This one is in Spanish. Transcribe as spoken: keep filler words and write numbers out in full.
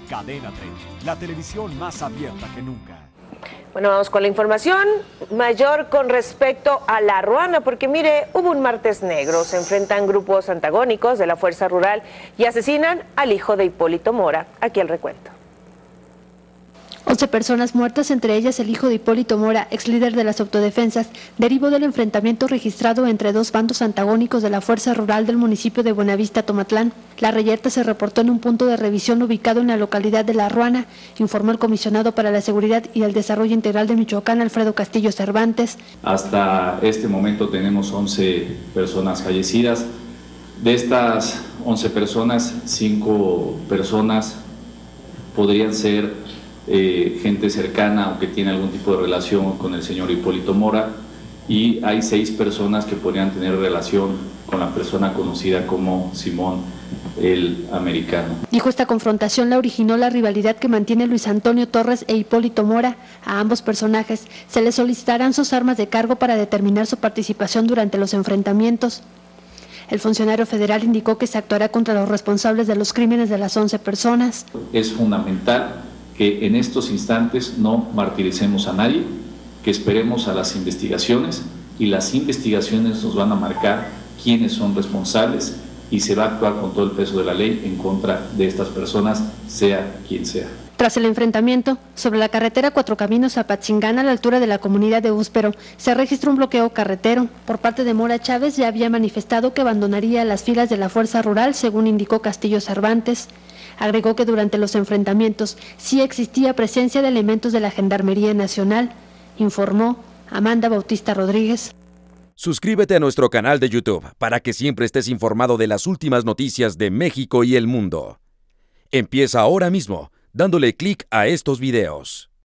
Cadena treinta, la televisión más abierta que nunca. Bueno, vamos con la información mayor con respecto a La Ruana, porque mire, hubo un martes negro, se enfrentan grupos antagónicos de la Fuerza Rural y asesinan al hijo de Hipólito Mora. Aquí el recuento. once personas muertas, entre ellas el hijo de Hipólito Mora, ex líder de las autodefensas, derivó del enfrentamiento registrado entre dos bandos antagónicos de la Fuerza Rural del municipio de Buenavista, Tomatlán. La reyerta se reportó en un punto de revisión ubicado en la localidad de La Ruana, informó el comisionado para la Seguridad y el Desarrollo Integral de Michoacán, Alfredo Castillo Cervantes. Hasta este momento tenemos once personas fallecidas. De estas once personas, cinco personas podrían ser Eh, gente cercana o que tiene algún tipo de relación con el señor Hipólito Mora, y hay seis personas que podrían tener relación con la persona conocida como Simón el Americano. Dijo, esta confrontación la originó la rivalidad que mantiene Luis Antonio Torres e Hipólito Mora. A ambos personajes se les solicitarán sus armas de cargo para determinar su participación durante los enfrentamientos. El funcionario federal indicó que se actuará contra los responsables de los crímenes de las once personas. Es fundamental que en estos instantes no martiricemos a nadie, que esperemos a las investigaciones, y las investigaciones nos van a marcar quiénes son responsables y se va a actuar con todo el peso de la ley en contra de estas personas, sea quien sea. Tras el enfrentamiento, sobre la carretera Cuatro Caminos a Patzingán, a la altura de la comunidad de Úspero, se registró un bloqueo carretero. Por parte de Mora, Chávez ya había manifestado que abandonaría las filas de la Fuerza Rural, según indicó Castillo Cervantes. Agregó que durante los enfrentamientos sí existía presencia de elementos de la Gendarmería Nacional, informó Amanda Bautista Rodríguez. Suscríbete a nuestro canal de YouTube para que siempre estés informado de las últimas noticias de México y el mundo. Empieza ahora mismo dándole clic a estos videos.